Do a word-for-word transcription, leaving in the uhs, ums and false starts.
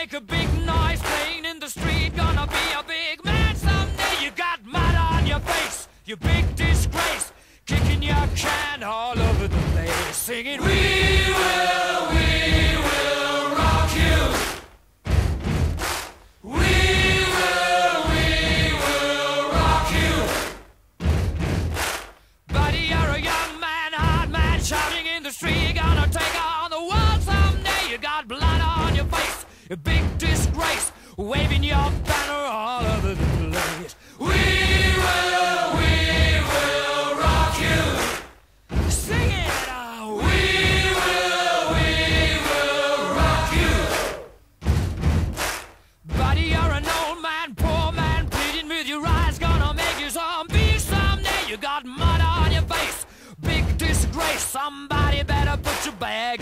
make a big noise playing in the street. Gonna be a big man someday. You got mud on your face, you big disgrace. Kicking your can all over the place, singing, we will, we will rock you. We will, we will rock you. Buddy, you're a young man, hard man, shouting in the street. You're gonna take on the world someday. You got blood on your face, a big disgrace, waving your banner all over the place. We will, we will rock you. Sing it. Oh, we will, we will rock you. Buddy, you're an old man, poor man, pleading with your eyes. Gonna make you zombie someday. You got mud on your face, big disgrace. Somebody better put your bag